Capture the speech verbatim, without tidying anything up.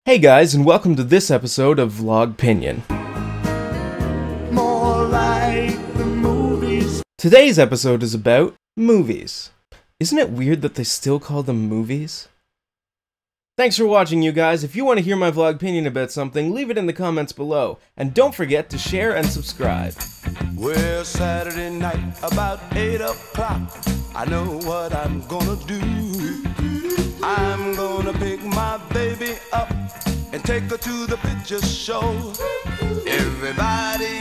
Hey guys, and welcome to this episode of Vlogpinion. More like the movies. Today's episode is about movies. Isn't it weird that they still call them movies? Thanks for watching, you guys. If you want to hear my Vlogpinion about something, leave it in the comments below. And don't forget to share and subscribe. Well, Saturday night, about eight o'clock, I know what I'm gonna do. I'm gonna pick my baby up and take her to the picture show. Everybody